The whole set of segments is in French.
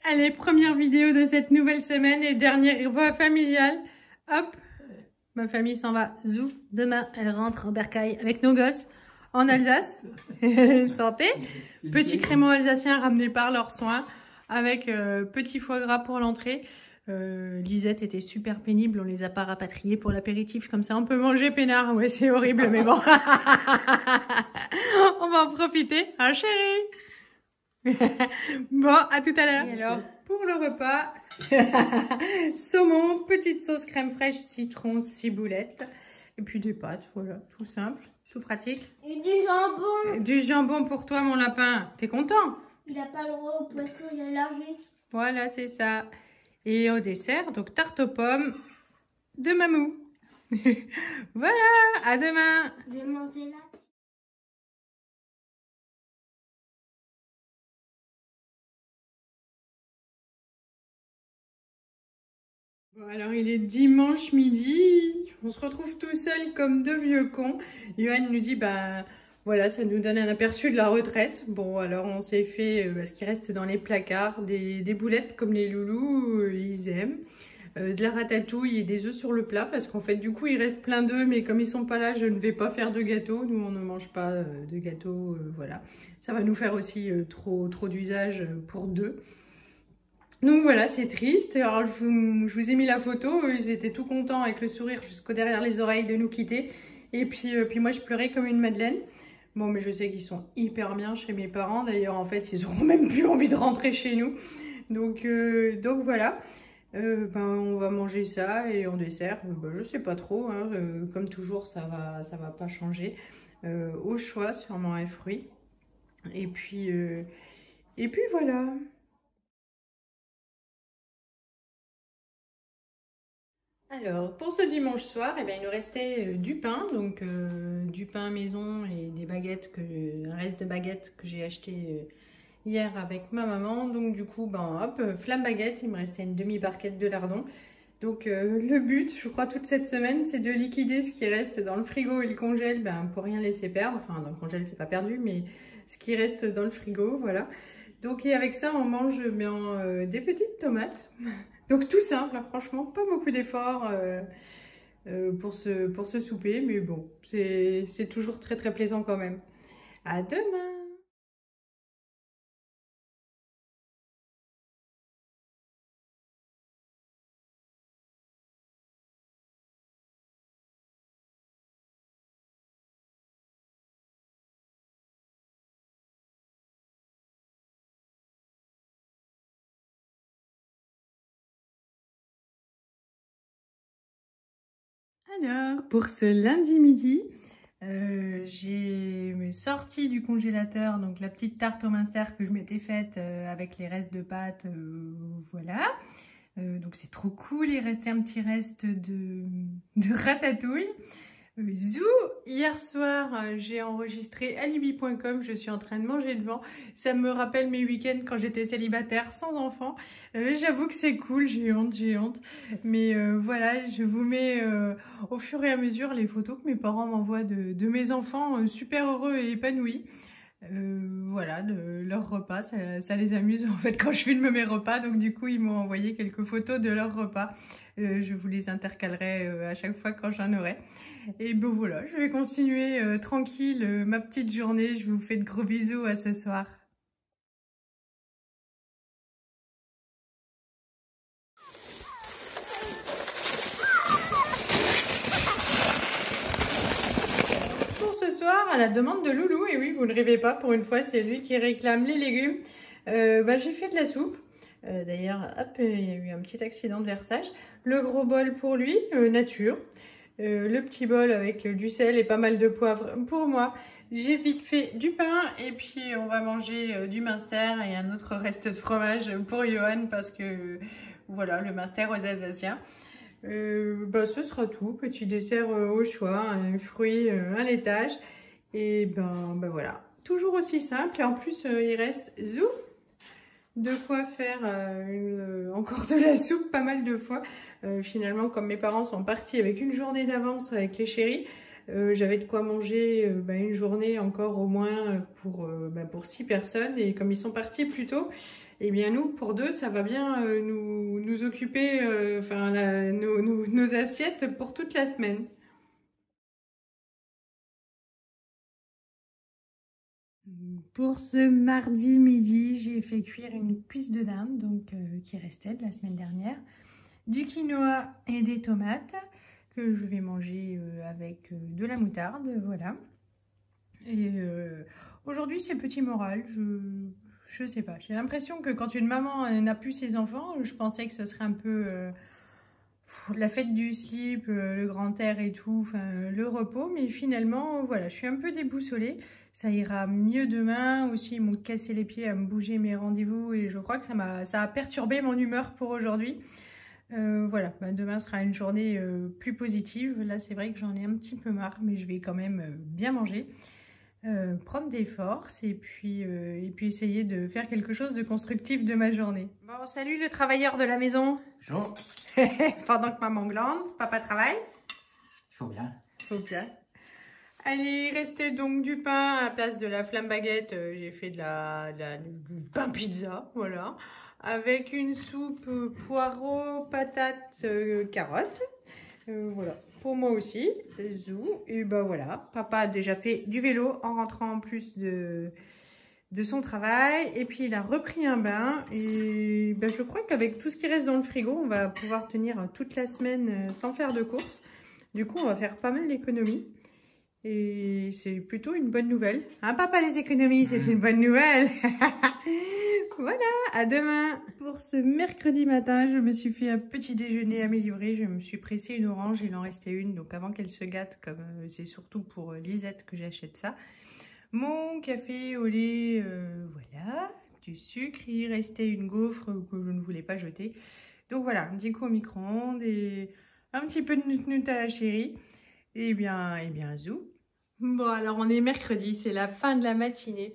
Allez, première vidéo de cette nouvelle semaine et dernier repas familial. Hop, ma famille s'en va. Zou, demain, elle rentre en bercail avec nos gosses en Alsace. Santé. Petit crémeau alsacien ramené par leurs soins avec petit foie gras pour l'entrée. Lisette était super pénible, on les a pas rapatriés pour l'apéritif, comme ça on peut manger peinard. Ouais, c'est horrible, mais bon. On va en profiter, hein chérie? Bon, à tout à l'heure. Et alors, pour le repas, saumon, petite sauce crème fraîche, citron, ciboulette. Et puis des pâtes, voilà, tout simple, tout pratique. Et du jambon. Du jambon pour toi, mon lapin. T'es content? Il n'a pas le droit au poisson, il a largé. Voilà, c'est ça. Et au dessert, donc tarte aux pommes de Mamou. Voilà, à demain. Je vais manger là. Bon, alors il est dimanche midi, on se retrouve tout seul comme deux vieux cons. Johan nous dit, bah voilà, ça nous donne un aperçu de la retraite. Bon, alors on s'est fait ce qui reste dans les placards, des boulettes comme les loulous, ils aiment. De la ratatouille et des œufs sur le plat, parce qu'en fait du coup il reste plein d'œufs, mais comme ils sont pas là, je ne vais pas faire de gâteau. Nous on ne mange pas de gâteau, voilà. Ça va nous faire aussi trop d'usage pour deux. Donc voilà, c'est triste. Alors je vous ai mis la photo, ils étaient tout contents avec le sourire jusqu'au derrière les oreilles de nous quitter. Et puis moi je pleurais comme une madeleine. Bon, mais je sais qu'ils sont hyper bien chez mes parents. D'ailleurs en fait ils auront même plus envie de rentrer chez nous. Donc voilà. On va manger ça et en dessert, je sais pas trop, hein, comme toujours ça va pas changer. Au choix, sûrement un fruit. Et puis voilà. Alors, pour ce dimanche soir, eh bien, il nous restait du pain, donc du pain maison et des baguettes, un reste de baguettes que j'ai acheté hier avec ma maman. Donc du coup, hop, flamme baguette, il me restait une demi-barquette de lardons. Donc le but, je crois, toute cette semaine, c'est de liquider ce qui reste dans le frigo et le congèle, pour rien laisser perdre. Enfin, dans le congèle, c'est pas perdu, mais ce qui reste dans le frigo, voilà. Donc et avec ça, on mange des petites tomates. Donc tout simple, hein, franchement, pas beaucoup d'efforts pour ce souper, mais bon, c'est toujours très très plaisant quand même. À demain! Alors, pour ce lundi midi, j'ai sorti du congélateur donc la petite tarte au minster que je m'étais faite avec les restes de pâtes, voilà. Donc c'est trop cool, il restait un petit reste de ratatouille. Zou, hier soir, j'ai enregistré alibi.com, je suis en train de manger devant. Ça me rappelle mes week-ends quand j'étais célibataire, sans enfant. J'avoue que c'est cool, j'ai honte. Mais voilà, je vous mets au fur et à mesure les photos que mes parents m'envoient de mes enfants super heureux et épanouis. Voilà, de leur repas, ça les amuse en fait quand je filme mes repas. Donc du coup, ils m'ont envoyé quelques photos de leur repas. Je vous les intercalerai à chaque fois quand j'en aurai. Et bon voilà, je vais continuer tranquille ma petite journée. Je vous fais de gros bisous, à ce soir. Pour ce soir, à la demande de Loulou, et oui, vous ne rêvez pas, pour une fois, c'est lui qui réclame les légumes. J'ai fait de la soupe. D'ailleurs, hop, il y a eu un petit accident de versage. Le gros bol pour lui, nature. Le petit bol avec du sel et pas mal de poivre pour moi. J'ai vite fait du pain et puis on va manger du minster et un autre reste de fromage pour Johan parce que voilà, le minster aux Alsaciens. Ce sera tout, petit dessert au choix, un fruit, un laitage et voilà, toujours aussi simple et en plus il reste de quoi faire encore de la soupe pas mal de fois. Finalement, comme mes parents sont partis avec une journée d'avance avec les chéris, j'avais de quoi manger une journée encore au moins pour 6 personnes. Et comme ils sont partis plus tôt, Eh bien nous, pour deux, ça va bien nous occuper nos assiettes pour toute la semaine. Pour ce mardi midi, j'ai fait cuire une cuisse de dinde, donc qui restait de la semaine dernière, du quinoa et des tomates que je vais manger avec de la moutarde, voilà. Et aujourd'hui, c'est petit moral. Je sais pas. J'ai l'impression que quand une maman n'a plus ses enfants, je pensais que ce serait un peu la fête du slip, le grand air et tout, enfin le repos. Mais finalement, voilà, je suis un peu déboussolée. Ça ira mieux demain. Aussi, ils m'ont cassé les pieds à me bouger mes rendez-vous et je crois que ça a perturbé mon humeur pour aujourd'hui. Voilà, bah, demain sera une journée plus positive. Là, c'est vrai que j'en ai un petit peu marre, mais je vais quand même bien manger. Prendre des forces et puis essayer de faire quelque chose de constructif de ma journée. Bon, salut le travailleur de la maison. Bonjour. Pendant que maman glande, papa travaille. Il faut bien. Bien. Allez, il restait donc du pain à la place de la flamme baguette. J'ai fait du pain pizza, voilà. Avec une soupe poireaux, patates, carottes. Voilà, pour moi aussi, zou. Et ben voilà, papa a déjà fait du vélo en rentrant en plus de son travail. Et puis il a repris un bain. Et ben, je crois qu'avec tout ce qui reste dans le frigo, on va pouvoir tenir toute la semaine sans faire de courses. Du coup, on va faire pas mal d'économies. Et c'est plutôt une bonne nouvelle. Hein, papa, les économies, c'est une bonne nouvelle. Voilà, à demain. Pour ce mercredi matin, je me suis fait un petit déjeuner amélioré. Je me suis pressé une orange, il en restait une. Donc avant qu'elle se gâte, comme c'est surtout pour Lisette que j'achète ça. Mon café au lait, voilà, du sucre. Il restait une gaufre que je ne voulais pas jeter. Donc voilà, un petit coup au micro-ondes et un petit peu de Nutella chérie. Et bien, zou. Bon, alors on est mercredi, c'est la fin de la matinée.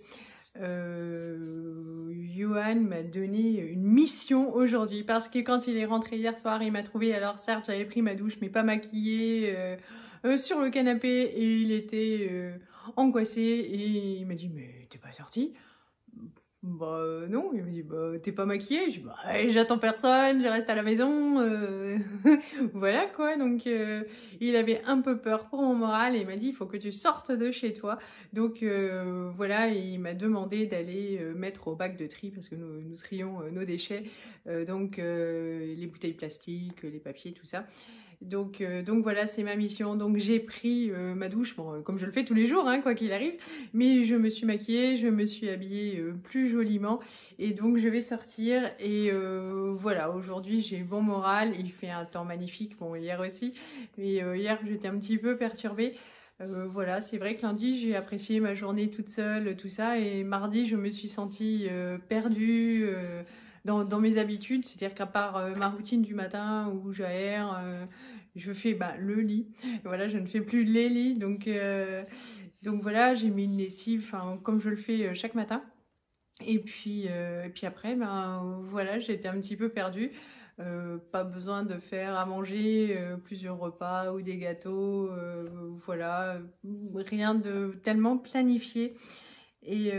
Johan m'a donné une mission aujourd'hui parce que quand il est rentré hier soir, il m'a trouvé, alors certes j'avais pris ma douche mais pas maquillée, sur le canapé et il était angoissé et il m'a dit mais t'es pas sortie? Bah non, il m'a dit bah t'es pas maquillée? Je dis bah j'attends personne, je reste à la maison, voilà quoi. Donc il avait un peu peur pour mon moral et il m'a dit il faut que tu sortes de chez toi. Donc voilà, il m'a demandé d'aller mettre au bac de tri parce que nous trions nos déchets, donc les bouteilles plastiques, les papiers, tout ça. Donc voilà, c'est ma mission. Donc j'ai pris ma douche, bon, comme je le fais tous les jours, hein, quoi qu'il arrive. Mais je me suis maquillée, je me suis habillée plus joliment. Et donc je vais sortir. Et voilà, aujourd'hui j'ai bon moral. Il fait un temps magnifique, bon hier aussi. Mais hier j'étais un petit peu perturbée. Voilà, c'est vrai que lundi j'ai apprécié ma journée toute seule, tout ça. Et mardi je me suis sentie perdue. Dans mes habitudes, c'est-à-dire qu'à part ma routine du matin où j'aère, je fais le lit. Voilà, je ne fais plus les lits. Donc voilà, j'ai mis une lessive comme je le fais chaque matin. Et puis après, voilà, j'étais un petit peu perdue. Pas besoin de faire à manger plusieurs repas ou des gâteaux. Voilà, rien de tellement planifié. Et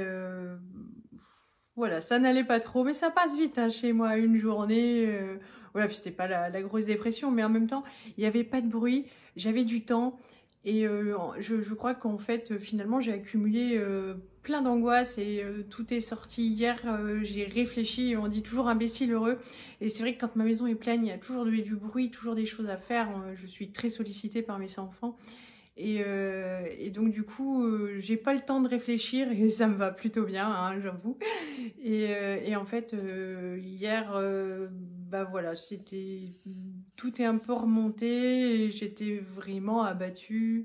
voilà, ça n'allait pas trop, mais ça passe vite hein, chez moi, une journée. Voilà, puis c'était pas la grosse dépression, mais en même temps, il n'y avait pas de bruit, j'avais du temps. Et je crois qu'en fait, finalement, j'ai accumulé plein d'angoisse et tout est sorti hier. J'ai réfléchi, on dit toujours imbécile heureux. Et c'est vrai que quand ma maison est pleine, il y a toujours du bruit, toujours des choses à faire. Je suis très sollicitée par mes enfants. Et donc du coup, j'ai pas le temps de réfléchir et ça me va plutôt bien, hein, j'avoue. Et en fait, hier, voilà, tout est un peu remonté et j'étais vraiment abattue.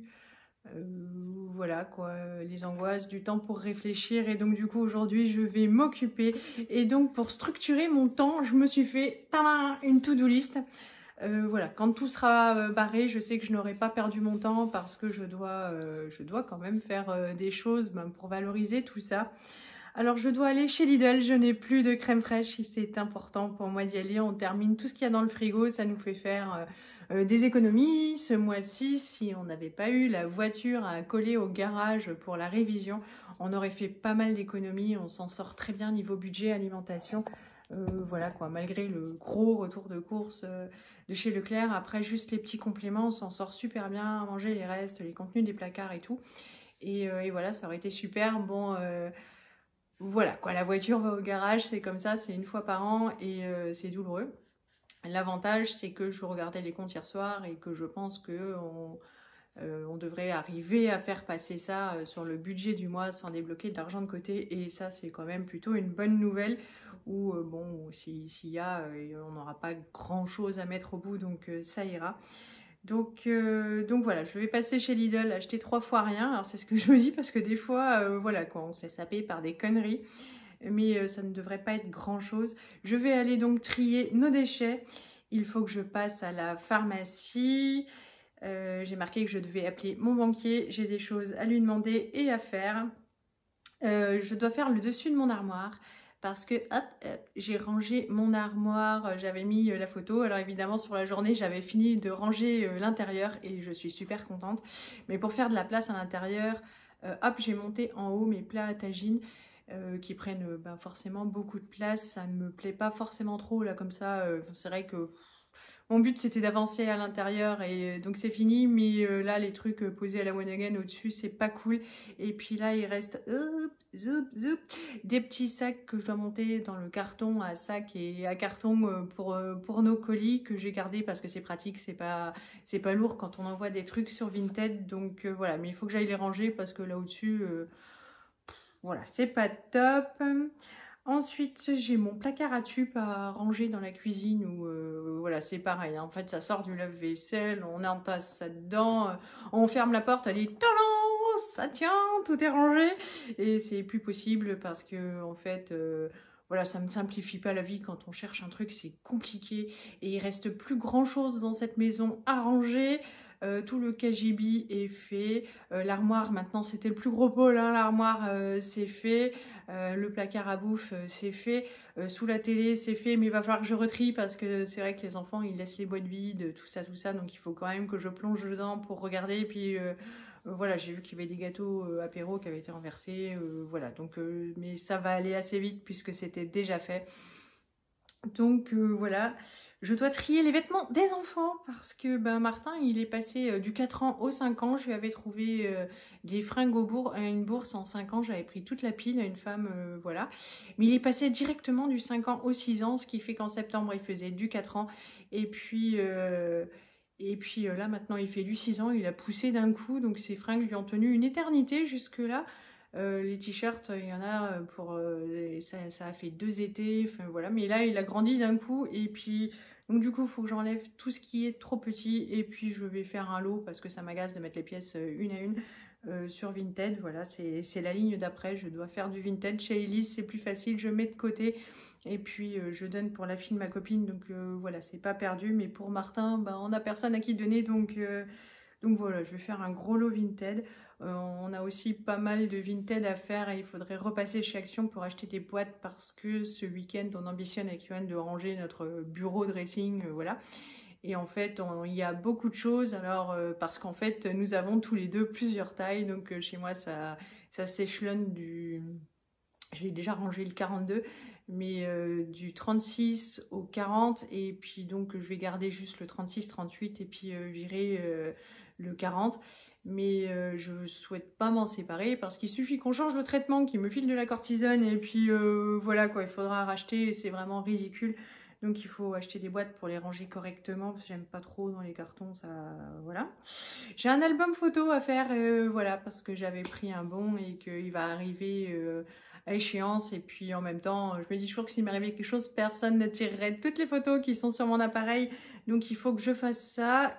Voilà quoi, les angoisses, du temps pour réfléchir. Et donc du coup, aujourd'hui, je vais m'occuper. Et donc pour structurer mon temps, je me suis fait une to-do list. Voilà, quand tout sera barré, je sais que je n'aurai pas perdu mon temps parce que je dois quand même faire des choses pour valoriser tout ça. Alors je dois aller chez Lidl, je n'ai plus de crème fraîche, c'est important pour moi d'y aller. On termine tout ce qu'il y a dans le frigo, ça nous fait faire des économies. Ce mois-ci, si on n'avait pas eu la voiture à coller au garage pour la révision, on aurait fait pas mal d'économies. On s'en sort très bien niveau budget alimentation. Voilà quoi, malgré le gros retour de course de chez Leclerc, après juste les petits compléments, on s'en sort super bien à manger les restes, les contenus des placards et tout. Et voilà, ça aurait été super. Bon, voilà quoi, la voiture va au garage, c'est comme ça, c'est une fois par an et c'est douloureux. L'avantage, c'est que je regardais les comptes hier soir et que je pense que on devrait arriver à faire passer ça sur le budget du mois sans débloquer de l'argent de côté. Et ça, c'est quand même plutôt une bonne nouvelle. Ou bon, s'il y a, on n'aura pas grand-chose à mettre au bout, donc ça ira. Donc voilà, je vais passer chez Lidl, acheter 3 fois rien. Alors c'est ce que je me dis parce que des fois, voilà quoi, on se laisse saper par des conneries. Mais ça ne devrait pas être grand-chose. Je vais aller donc trier nos déchets. Il faut que je passe à la pharmacie. J'ai marqué que je devais appeler mon banquier. J'ai des choses à lui demander et à faire. Je dois faire le dessus de mon armoire. Parce que hop, j'ai rangé mon armoire, j'avais mis la photo. Alors évidemment sur la journée j'avais fini de ranger l'intérieur et je suis super contente. Mais pour faire de la place à l'intérieur, hop, j'ai monté en haut mes plats à tagine qui prennent forcément beaucoup de place. Ça me plaît pas forcément trop là comme ça. C'est vrai que mon but c'était d'avancer à l'intérieur et donc c'est fini, mais là les trucs posés à la one again au-dessus c'est pas cool. Et puis là il reste des petits sacs que je dois monter dans le carton à sac et à carton pour nos colis que j'ai gardé parce que c'est pratique, c'est pas lourd quand on envoie des trucs sur Vinted. Donc voilà, mais il faut que j'aille les ranger parce que là au-dessus voilà, c'est pas top. Ensuite, j'ai mon placard à tubes à ranger dans la cuisine où voilà, c'est pareil. Hein. En fait, ça sort du lave-vaisselle, on entasse ça dedans, on ferme la porte, elle dit tadam, ça tient, tout est rangé. Et c'est plus possible parce que en fait, voilà, ça me simplifie pas la vie quand on cherche un truc, c'est compliqué et il reste plus grand chose dans cette maison à ranger. Tout le KGB est fait, l'armoire maintenant c'était le plus gros pôle, hein, l'armoire c'est fait, le placard à bouffe c'est fait, sous la télé c'est fait, mais il va falloir que je retrie parce que c'est vrai que les enfants ils laissent les boîtes vides, tout ça, donc il faut quand même que je plonge dedans pour regarder. Et puis voilà, j'ai vu qu'il y avait des gâteaux apéro qui avaient été renversés, voilà, donc mais ça va aller assez vite puisque c'était déjà fait. Donc voilà, je dois trier les vêtements des enfants parce que Martin il est passé du 4 ans au 5 ans. Je lui avais trouvé des fringues une bourse en 5 ans, j'avais pris toute la pile à une femme, voilà. Mais il est passé directement du 5 ans au 6 ans, ce qui fait qu'en septembre il faisait du 4 ans. Et puis là maintenant il fait du 6 ans, il a poussé d'un coup, donc ces fringues lui ont tenu une éternité jusque là. Les t-shirts, il y en a pour ça a fait 2 étés, enfin voilà, mais là il a grandi d'un coup. Et puis donc du coup il faut que j'enlève tout ce qui est trop petit et puis je vais faire un lot parce que ça m'agace de mettre les pièces une à une sur Vinted. Voilà, c'est la ligne d'après, je dois faire du Vinted. Chez Elise c'est plus facile, je mets de côté et puis je donne pour la fille de ma copine, donc voilà, c'est pas perdu. Mais pour Martin, on n'a personne à qui donner, donc voilà, je vais faire un gros lot Vinted. On a aussi pas mal de Vinted à faire et il faudrait repasser chez Action pour acheter des boîtes parce que ce week-end on ambitionne avec Yoann de ranger notre bureau dressing, voilà. Et en fait il y a beaucoup de choses, alors parce qu'en fait nous avons tous les deux plusieurs tailles, donc chez moi ça s'échelonne je vais déjà ranger le 42, mais du 36 au 40, et puis donc je vais garder juste le 36, 38 et puis virer le 40. Mais je souhaite pas m'en séparer parce qu'il suffit qu'on change le traitement, qu'il me file de la cortisone et puis voilà quoi, il faudra racheter et c'est vraiment ridicule. Donc il faut acheter des boîtes pour les ranger correctement parce que j'aime pas trop dans les cartons, ça voilà. J'ai un album photo à faire, voilà, parce que j'avais pris un bon et qu'il va arriver à échéance. Et puis en même temps, je me dis toujours que s'il m'arrivait quelque chose, personne ne tirerait toutes les photos qui sont sur mon appareil. Donc il faut que je fasse ça,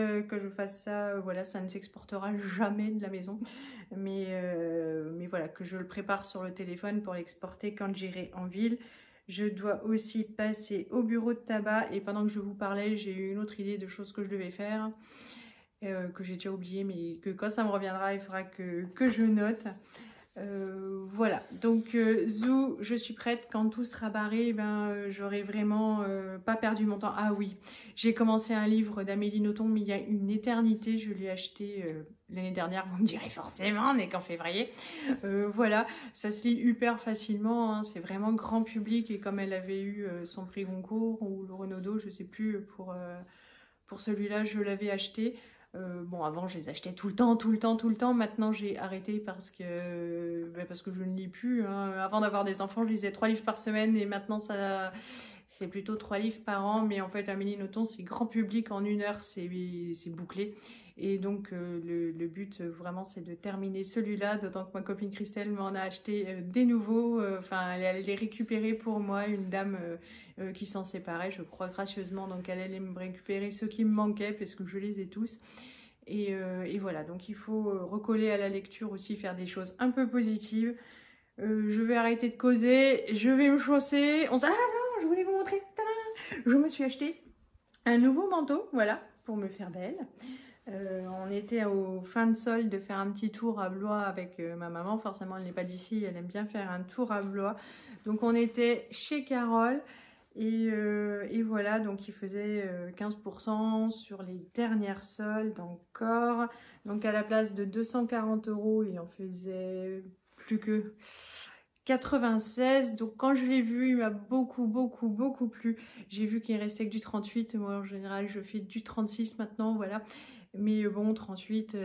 voilà, ça ne s'exportera jamais de la maison. Mais voilà, que je le prépare sur le téléphone pour l'exporter quand j'irai en ville. Je dois aussi passer au bureau de tabac et pendant que je vous parlais, j'ai eu une autre idée de choses que je devais faire, que j'ai déjà oublié, mais que quand ça me reviendra, il faudra que je note. Voilà, donc Zou, je suis prête. Quand tout sera barré, ben, j'aurai vraiment pas perdu mon temps. Ah oui, j'ai commencé un livre d'Amélie Nothomb, mais il y a une éternité. Je l'ai acheté l'année dernière, vous me direz forcément, on n'est qu'en février. Voilà, ça se lit hyper facilement, hein, c'est vraiment grand public. Et comme elle avait eu son prix Goncourt ou le Renaudot, je sais plus, pour celui-là, je l'avais acheté. Bon, avant, je les achetais tout le temps. Maintenant, j'ai arrêté parce que je ne lis plus. Hein. Avant d'avoir des enfants, je lisais 3 livres par semaine et maintenant, c'est plutôt 3 livres par an. Mais en fait, Amélie Nothomb, c'est grand public. En 1 heure, c'est bouclé. Et donc, le but, vraiment, c'est de terminer celui-là. D'autant que ma copine Christelle m'en a acheté des nouveaux. Enfin, elle allait les récupérer pour moi. Une dame qui s'en séparait, je crois, gracieusement. Donc, elle allait me récupérer ceux qui me manquaient parce que je les ai tous. Et voilà, donc il faut recoller à la lecture aussi, faire des choses un peu positives. Je vais arrêter de causer, je vais me chausser. Ah non, je voulais vous montrer. Tadam, je me suis acheté un nouveau manteau, voilà, pour me faire belle. On était au fin de solde de faire un petit tour à Blois avec ma maman. Forcément, elle n'est pas d'ici, elle aime bien faire un tour à Blois. Donc on était chez Carole. Et voilà, donc il faisait 15% sur les dernières soldes encore. Donc à la place de 240 €, il en faisait plus que 96. Donc quand je l'ai vu, il m'a beaucoup plu. J'ai vu qu'il restait que du 38. Moi en général, je fais du 36 maintenant, voilà. Mais bon, 38,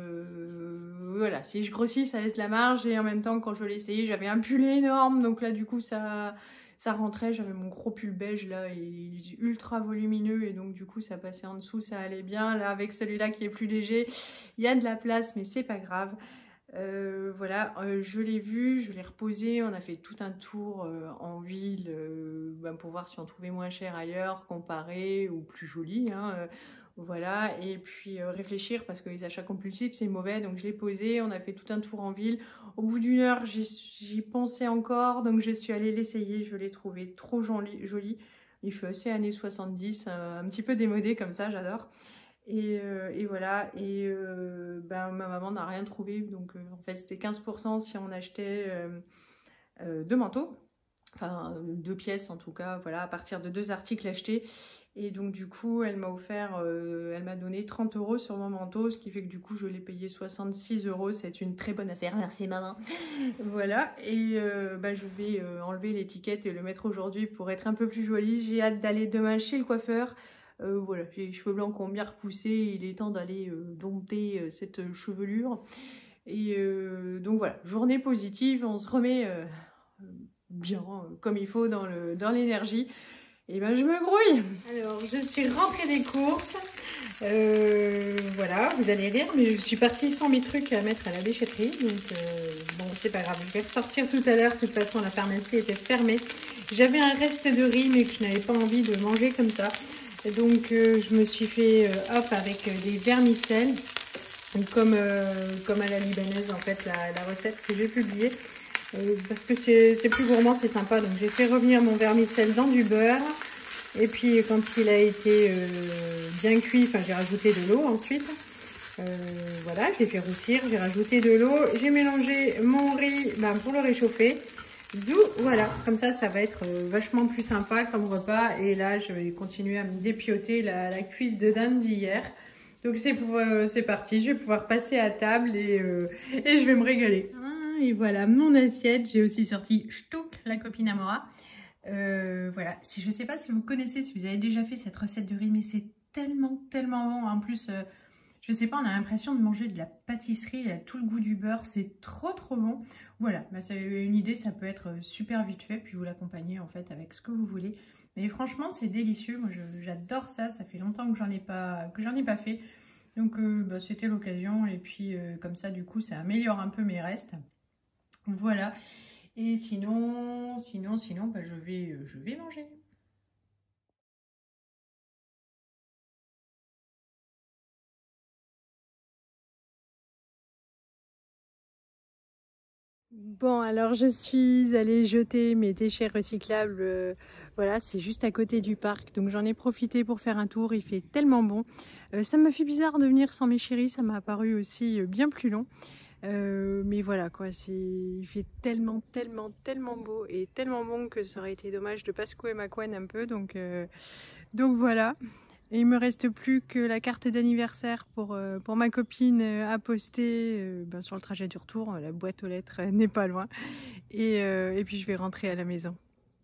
voilà. Si je grossis, ça laisse la marge. Et en même temps, quand je l'ai essayé, j'avais un pull énorme. Donc là, du coup, ça rentrait, j'avais mon gros pull beige là, il est ultra volumineux et donc du coup ça passait en dessous, ça allait bien. Là avec celui-là qui est plus léger, il y a de la place mais c'est pas grave. Voilà, je l'ai vu, je l'ai reposé, on a fait tout un tour en ville pour voir si on trouvait moins cher ailleurs, comparé ou plus joli, hein, voilà, et puis réfléchir parce que les achats compulsifs c'est mauvais, donc je l'ai posé, on a fait tout un tour en ville. Au bout d'1 heure, j'y pensais encore, donc je suis allée l'essayer, je l'ai trouvé trop joli. Il fait assez années 70, un petit peu démodé comme ça, j'adore. Et voilà, et ma maman n'a rien trouvé, donc en fait c'était 15% si on achetait 2 manteaux, enfin 2 pièces en tout cas, voilà, à partir de 2 articles achetés. Et donc du coup elle m'a offert, elle m'a donné 30 € sur mon manteau, ce qui fait que du coup je l'ai payé 66 €, c'est une très bonne affaire, merci maman. Voilà, et je vais enlever l'étiquette et le mettre aujourd'hui pour être un peu plus jolie. J'ai hâte d'aller demain chez le coiffeur. Voilà, j'ai les cheveux blancs qui ont bien repoussé, il est temps d'aller dompter cette chevelure. Et donc voilà, journée positive, on se remet bien, comme il faut dans l'énergie. Et ben je me grouille. Alors je suis rentrée des courses. Voilà, vous allez rire, mais je suis partie sans mes trucs à mettre à la déchetterie. Donc bon, c'est pas grave, je vais ressortir tout à l'heure. De toute façon, la pharmacie était fermée. J'avais un reste de riz, mais que je n'avais pas envie de manger comme ça. Et donc je me suis fait hop avec des vermicelles, comme à la libanaise en fait, la recette que j'ai publiée. Parce que c'est plus gourmand, c'est sympa. Donc j'ai fait revenir mon vermicelle dans du beurre. Et puis quand il a été bien cuit, enfin j'ai rajouté de l'eau ensuite. Voilà, je l'ai fait roussir, j'ai rajouté de l'eau. J'ai mélangé mon riz pour le réchauffer. Zou, voilà, comme ça va être vachement plus sympa comme repas. Et là, je vais continuer à me dépioter la cuisse de dinde d'hier. Donc c'est parti, je vais pouvoir passer à table et je vais me régaler. Et voilà mon assiette. J'ai aussi sorti Shtouk, la copine à Mora. Voilà, je ne sais pas si vous connaissez, si vous avez déjà fait cette recette de riz, mais c'est tellement bon. En plus, je sais pas, on a l'impression de manger de la pâtisserie, il a tout le goût du beurre, c'est trop bon. Voilà, c'est une idée, ça peut être super vite fait, puis vous l'accompagnez en fait avec ce que vous voulez. Mais franchement, c'est délicieux, moi j'adore ça, ça fait longtemps que j'en ai pas fait. Donc c'était l'occasion, et puis comme ça du coup ça améliore un peu mes restes. Voilà, et sinon, je vais manger. Bon, alors je suis allée jeter mes déchets recyclables, voilà, c'est juste à côté du parc, donc j'en ai profité pour faire un tour, il fait tellement bon. Ça m'a fait bizarre de venir sans mes chéris, ça m'a paru aussi bien plus long. Mais voilà quoi, il fait tellement beau et tellement bon que ça aurait été dommage de pas secouer ma couenne un peu. Donc voilà. Et il me reste plus que la carte d'anniversaire pour ma copine à poster sur le trajet du retour. La boîte aux lettres n'est pas loin. Et puis je vais rentrer à la maison.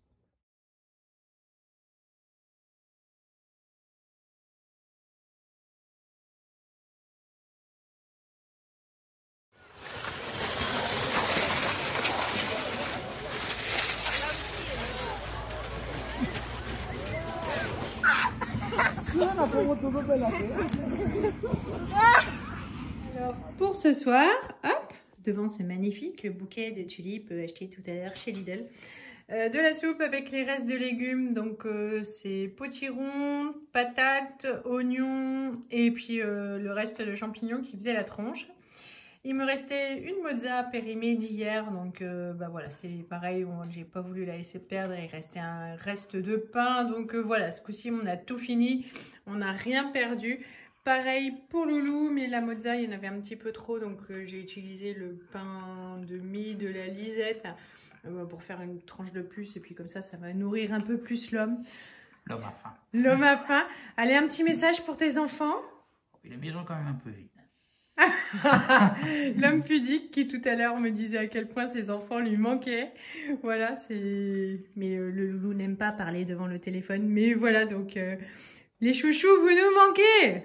Alors, pour ce soir, hop, devant ce magnifique bouquet de tulipes acheté tout à l'heure chez Lidl, de la soupe avec les restes de légumes, donc c'est potiron, patates, oignons et puis le reste de champignons qui faisait la tronche. Il me restait une mozza périmée d'hier, donc voilà, c'est pareil, j'ai pas voulu la laisser perdre, il restait un reste de pain, donc voilà, ce coup-ci on a tout fini, on n'a rien perdu. Pareil pour Loulou, mais la mozza, il y en avait un petit peu trop, donc j'ai utilisé le pain de mie de la Lisette pour faire une tranche de plus, et puis comme ça va nourrir un peu plus l'homme. L'homme a faim. L'homme a faim. Allez, un petit message pour tes enfants. Et la maison quand même un peu vide. L'homme pudique qui tout à l'heure me disait à quel point ses enfants lui manquaient. Voilà, mais le Loulou n'aime pas parler devant le téléphone. Mais voilà, donc les chouchous, vous nous manquez.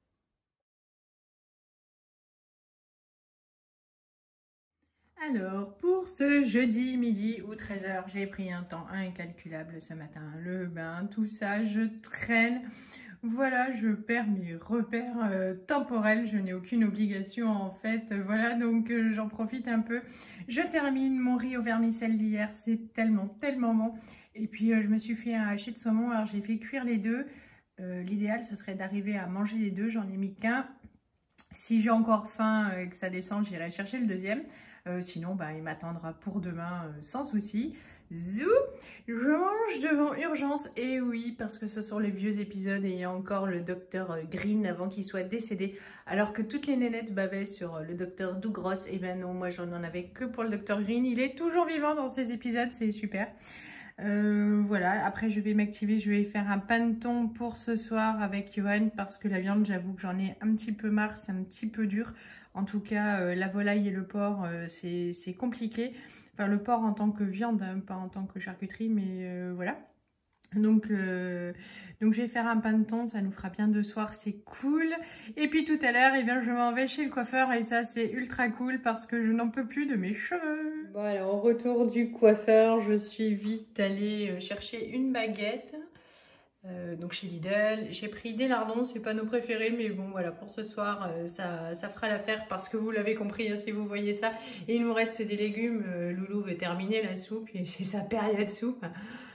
Alors, pour ce jeudi midi ou 13 h, j'ai pris un temps incalculable ce matin. Le bain, tout ça, je traîne. Voilà, je perds mes repères temporels. Je n'ai aucune obligation en fait. Voilà, donc j'en profite un peu. Je termine mon riz au vermicelle d'hier. C'est tellement bon. Et puis, je me suis fait un hachis de saumon. Alors, j'ai fait cuire les deux. L'idéal, ce serait d'arriver à manger les deux. J'en ai mis qu'un. Si j'ai encore faim et que ça descend, j'irai chercher le deuxième. Sinon, il m'attendra pour demain sans souci. Zou, je mange devant urgence. Et oui, parce que ce sont les vieux épisodes et il y a encore le docteur Green avant qu'il soit décédé. Alors que toutes les nénettes bavaient sur le docteur Douglas. Et ben non, moi j'en avais que pour le docteur Green. Il est toujours vivant dans ces épisodes, c'est super. Voilà, après je vais m'activer, je vais faire un paneton pour ce soir avec Johan parce que la viande, j'avoue que j'en ai un petit peu marre, c'est un petit peu dur. En tout cas, la volaille et le porc, c'est compliqué. Enfin, le porc en tant que viande, hein, pas en tant que charcuterie, mais voilà. Donc je vais faire un paneton, ça nous fera bien de soir, c'est cool. Et puis tout à l'heure, je m'en vais chez le coiffeur et ça c'est ultra cool parce que je n'en peux plus de mes cheveux. Bon alors au retour du coiffeur, je suis vite allée chercher une baguette. Donc chez Lidl, j'ai pris des lardons, c'est pas nos préférés, mais bon voilà, pour ce soir ça fera l'affaire parce que vous l'avez compris hein, si vous voyez ça. Et il nous reste des légumes, Loulou veut terminer la soupe, et c'est sa période soupe.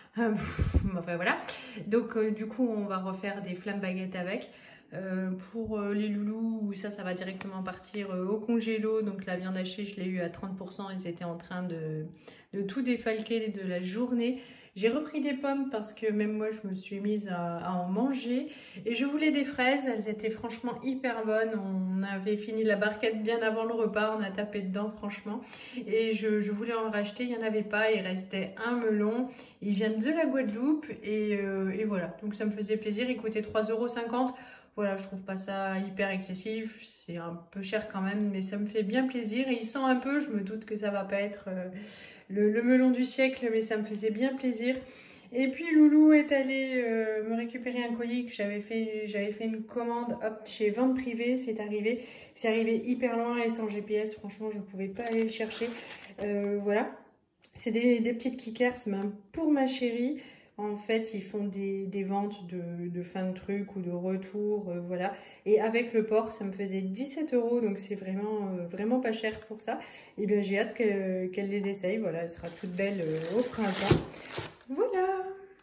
Enfin voilà, donc du coup on va refaire des flammes baguettes avec. Pour les loulous, ça va directement partir au congélo. Donc la viande hachée, je l'ai eu à 30%, ils étaient en train de tout défalquer de la journée. J'ai repris des pommes parce que même moi je me suis mise à en manger. Et je voulais des fraises, elles étaient franchement hyper bonnes. On avait fini la barquette bien avant le repas, on a tapé dedans franchement. Et je voulais en racheter, il n'y en avait pas, il restait un melon. Ils viennent de la Guadeloupe et voilà. Donc ça me faisait plaisir, il coûtait 3,50 €. Voilà, je trouve pas ça hyper excessif, c'est un peu cher quand même, mais ça me fait bien plaisir. Et il sent un peu, je me doute que ça va pas être le melon du siècle, mais ça me faisait bien plaisir. Et puis Loulou est allé me récupérer un colis que j'avais fait une commande hop, chez Vente Privée, c'est arrivé hyper loin et sans GPS, franchement je ne pouvais pas aller le chercher. Voilà, c'est des petites kickers pour ma chérie. En fait, ils font des ventes de fin de truc ou de retour, voilà. Et avec le porc, ça me faisait 17 €, donc c'est vraiment pas cher pour ça. Et bien, j'ai hâte qu'elle les essaye. Voilà, elle sera toute belle au printemps. Voilà.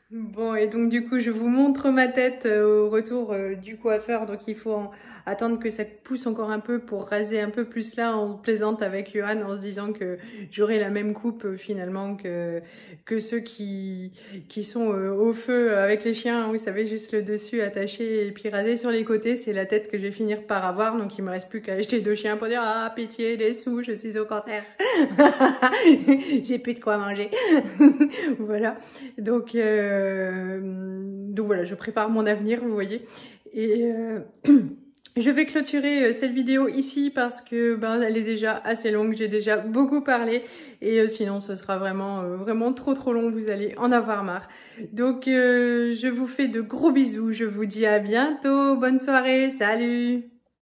Bon, et donc du coup, je vous montre ma tête au retour du coiffeur. Donc il faut attendre que ça pousse encore un peu pour raser un peu plus là. On plaisante avec Johan en se disant que j'aurai la même coupe finalement que ceux qui sont au feu avec les chiens. Vous savez, juste le dessus attaché et puis rasé sur les côtés. C'est la tête que je vais finir par avoir. Donc il me reste plus qu'à acheter 2 chiens pour dire « Ah, pitié, des sous, je suis au cancer. J'ai plus de quoi manger. » Voilà. Donc voilà, je prépare mon avenir, vous voyez. Et je vais clôturer cette vidéo ici parce que elle est déjà assez longue, j'ai déjà beaucoup parlé et sinon ce sera vraiment trop long, vous allez en avoir marre. Donc je vous fais de gros bisous, je vous dis à bientôt, bonne soirée, salut!